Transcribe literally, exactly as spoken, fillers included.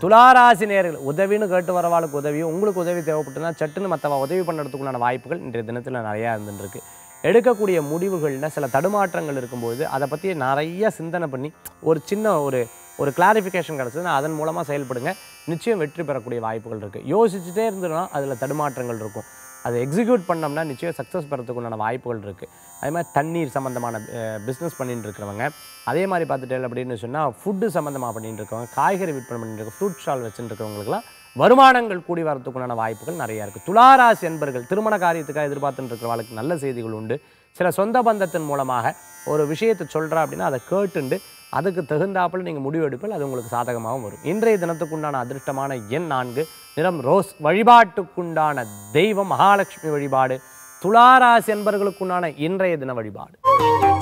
துளாராசி நேயர்கள் உதவின்னு கேட்டு வரவாளுக்கு உதவியும் உங்களுக்கு உதவி தேவைப்பட்டுனா சட்டுன்னு மற்றவ உதவி பண்ணுறதுக்குண்டான வாய்ப்புகள் இன்றைய தினத்தில் நிறையா இருந்துருக்கு. எடுக்கக்கூடிய முடிவுகளில் சில தடுமாற்றங்கள் இருக்கும்போது அதை பற்றி நிறைய சிந்தனை பண்ணி ஒரு சின்ன ஒரு ஒரு கிளாரிஃபிகேஷன் கிடச்சதுன்னா அதன் மூலமாக செயல்படுங்க. நிச்சயம் வெற்றி பெறக்கூடிய வாய்ப்புகள் இருக்குது. யோசிச்சுட்டே இருந்தோம்னா அதில் தடுமாற்றங்கள் இருக்கும். அதை எக்ஸிக்யூட் பண்ணோம்னா நிச்சயம் சக்ஸஸ் பெறத்துக்கு உண்டான வாய்ப்புகள் இருக்குது. அதே மாதிரி தண்ணீர் சம்மந்தமான பிஸ்னஸ் பண்ணிட்டு இருக்கிறவங்க, அதே மாதிரி பார்த்துட்டேன் அப்படின்னு சொன்னால் ஃபுட்டு சம்மந்தமாக பண்ணிட்டு இருக்கவங்க, காய்கறி விற்பனை பண்ணிட்டு இருக்க ஃப்ரூட் ஸ்டால் வச்சுட்டு இருக்கிறவங்களுக்குலாம் வருமானங்கள் கூடி வரத்துக்குண்டான வாய்ப்புகள் நிறையா இருக்குது. துளாராசி என்பர்கள் திருமண காரியத்துக்காக எதிர்பார்த்துட்டு இருக்கிறவங்களுக்கு நல்ல செய்திகள் உண்டு. சில சொந்த பந்தத்தின் மூலமாக ஒரு விஷயத்தை சொல்கிறா அப்படின்னா அதை கேட்டுண்டு அதுக்கு தகுந்தாப்பில் நீங்கள் முடிவு எடுப்பில் அது உங்களுக்கு சாதகமாகவும் வரும். இன்றைய தினத்துக்குண்டான அதிர்ஷ்டமான எண் நான்கு, நிறம் ரோஸ். வழிபாட்டுக்குண்டான தெய்வம் மகாலட்சுமி வழிபாடு. துளாராசி என்பர்களுக்குண்டான இன்றைய தின வழிபாடு.